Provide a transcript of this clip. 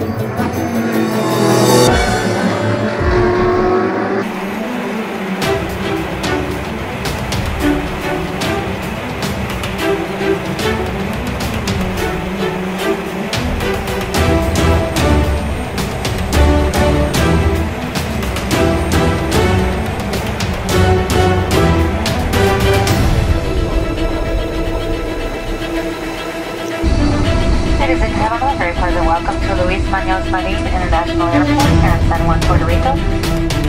Ladies and gentlemen, very pleasant welcome to Luis Muñoz Marin International Airport here in San Juan, Puerto Rico.